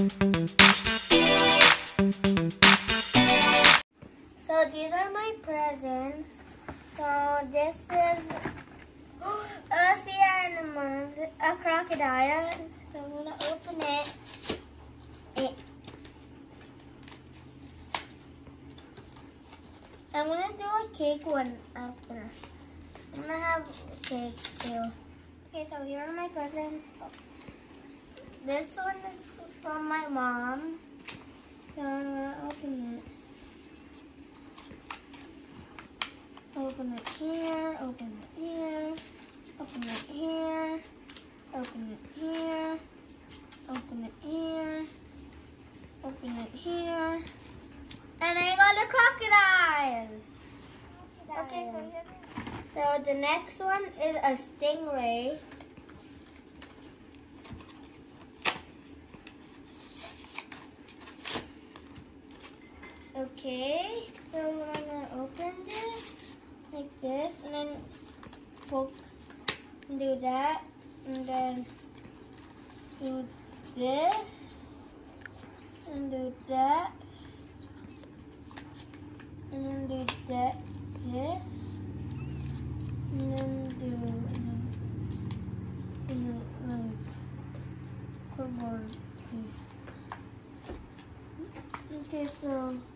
So these are my presents. So this is a sea animal, a crocodile. So I'm gonna open it. I'm gonna do a cake one after. I'm gonna have cake too. Okay, so here are my presents. This one is from my mom. So I'm gonna open it. Open it here, open it here, open it here, open it here, open it here, open it here. And I got a crocodile. Okay, so the next one is a stingray. Okay, so we're gonna open this like this, and then poke, and do that, and then do this, and do that, and then do that, this, and then do like cardboard piece. Okay, so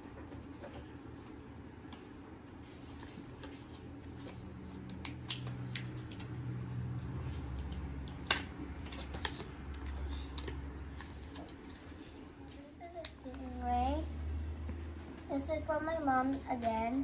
this is for my mom again.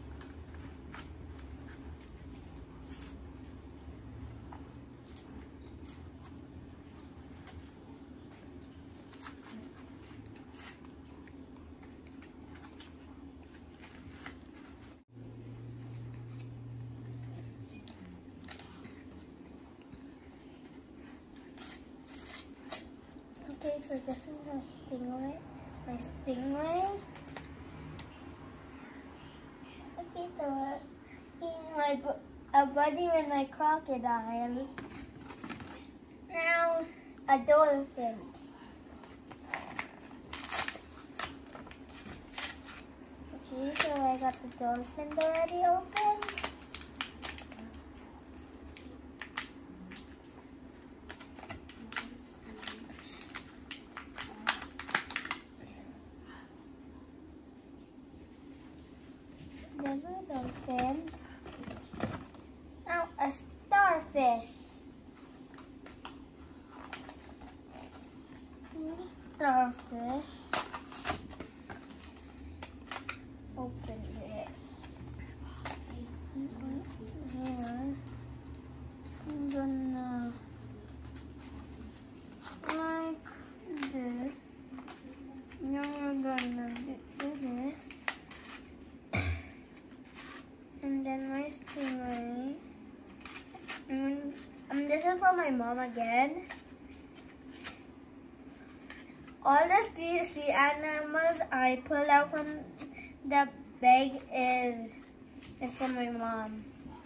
Okay, so this is my stingray. Okay, so he's a buddy with my crocodile. Now a dolphin. Okay, so I got the dolphin already open. There's a dolphin. Now a starfish. Starfish. Open it. Here. I'm gonna like this. Now we're gonna do this. And then my stingray. This is for my mom again. All the sea animals I pull out from the bag is for my mom.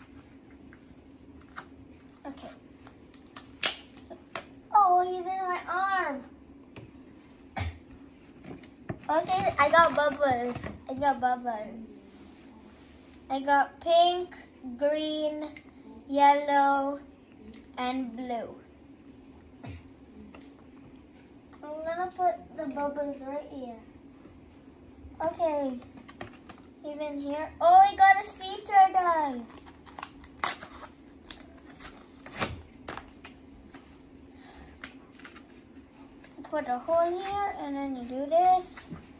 Okay. Oh, he's in my arm. Okay, I got bubbles. I got pink, green, yellow, and blue. I'm gonna put the bubbles right here. Okay, even here. Oh, I got a sea turtle. Put a hole here, and then you do this.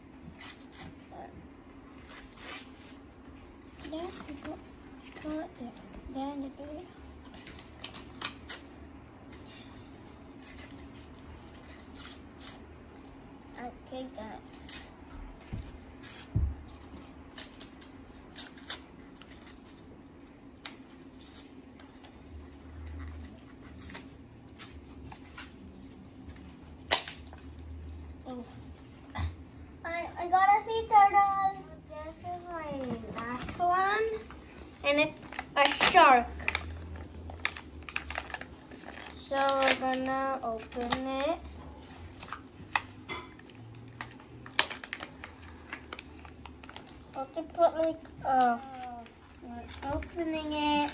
There you go. Go up there. Then you do it. Okay, guys. I got a sea turtle. This is my last one, and it's a shark. So we're gonna open it. to put like opening it.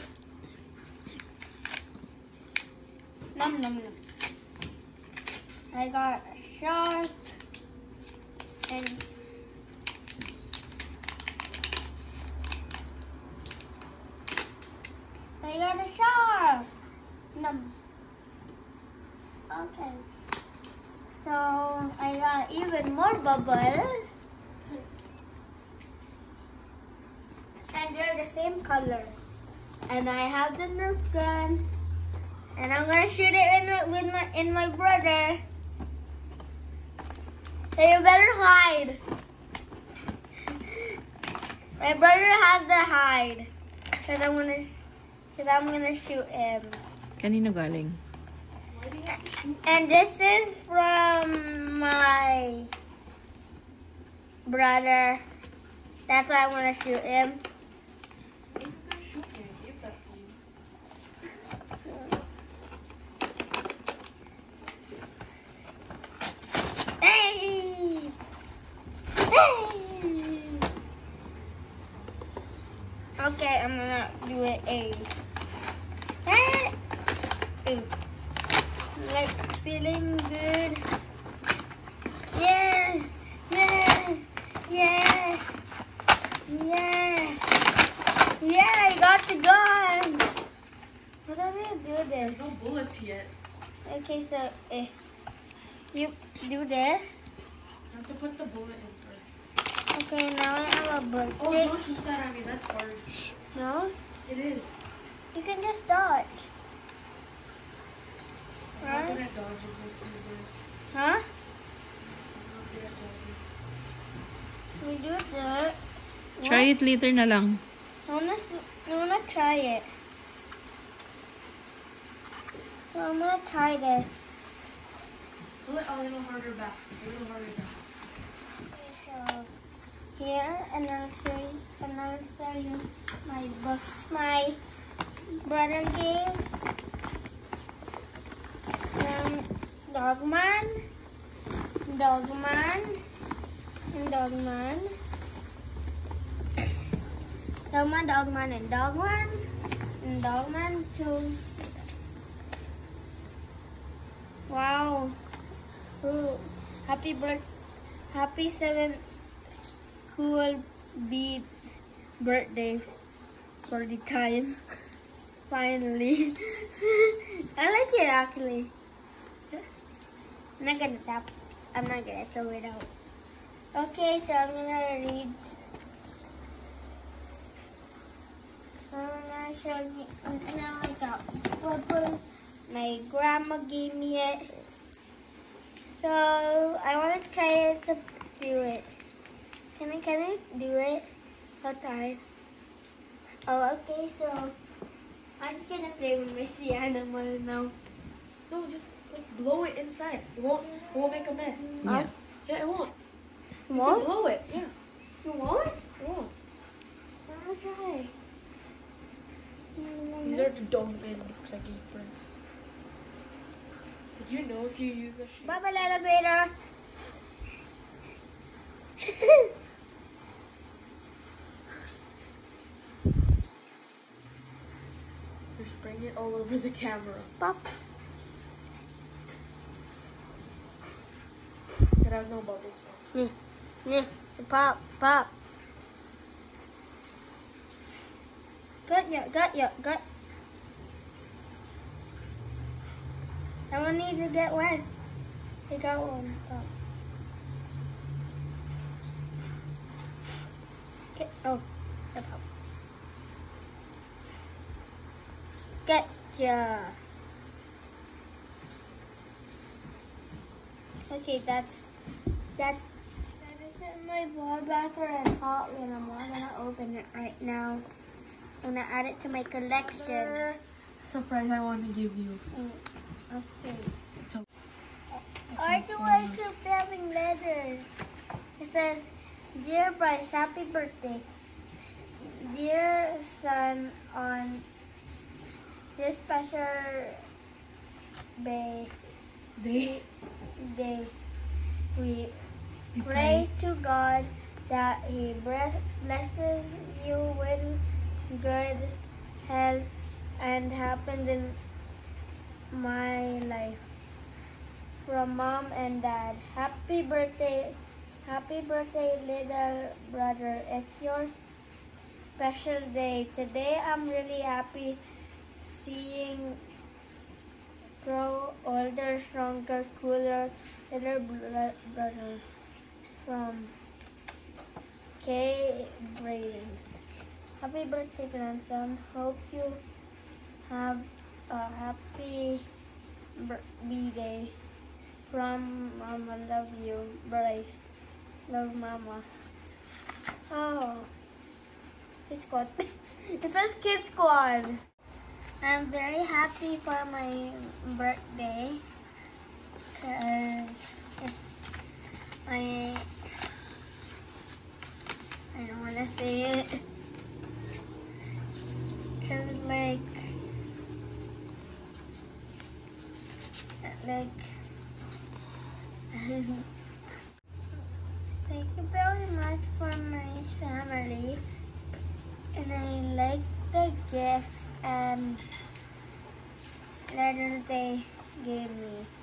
Nom nom nom. I got a shark and I got a shark. Nom. Okay. So I got even more bubbles. And they're the same color. And I have the Nerf gun. And I'm gonna shoot it in my brother. So you better hide. My brother has to hide. Cause I'm gonna shoot him. Kanino galing? And this is from my brother. That's why I'm gonna shoot him. Hey! Hey! Okay, I'm gonna do it A. Like feeling good. Yeah, yeah, yeah, yeah, yeah. I got the gun. How do we do this? There's no bullets yet. Okay, so you do this. You have to put the bullet in first. Okay, now I have a bullet. Oh, don't shoot that at me. That's hard. No, It is. you can just dodge. I'm not good at dodging like this. Huh? I'm not good at dodging. We do that. Try it later na lang. I wanna try it. So I'm gonna try this. Pull it a little harder back. A little harder back. So here, and I'll show you my books my brother gave. Dogman, Dogman, and Dogman. Dogman, Dogman, and Dogman, and Dogman too. Wow. Ooh. Happy 7th cool beat birthday for the time. Finally. I like it actually. I'm not gonna tap. I'm not gonna throw it out. Okay, so I'm gonna read. I'm gonna show you. Now I got bubbles. My grandma gave me it. So I want to try to do it. Can I do it? How tired? Oh, okay. So I'm just gonna play with my animal now. No, just like blow it inside. It won't make a mess. Yeah. Yeah, it won't. You You won't? can blow it. Yeah, You won't? it won't. I'm gonna try. These are the dumb and clicky prints. Did you know if you use a shoe? Bye bye, elevator. You're spraying it all over the camera. Pop. It has no bubbles. Pop, pop. Got ya. I don't need to get one. I got one. Pop. Okay. Oh, the pop. Get ya. Okay, that's. That is in my ball batter and hot wheel. I'm not gonna open it right now. I'm gonna add it to my collection. Surprise I want to give you. Okay. So, Why do I keep having letters? It says, "Dear Bryce, happy birthday. Dear son, on this special day, we pray to God that He blesses you with good health and happens in my life. From Mom and Dad, happy birthday, little brother. It's your special day. Today I'm really happy seeing grow older, stronger, cooler, little brother. From K. Braden. Happy birthday, grandson. Hope you have a happy birthday. From Mama, love you. Bryce, love Mama. Oh, Kid Squad. It says Kid Squad. I'm very happy for my birthday because it's I don't want to say it because like thank you very much for my family, and I like the gifts and letters they gave me.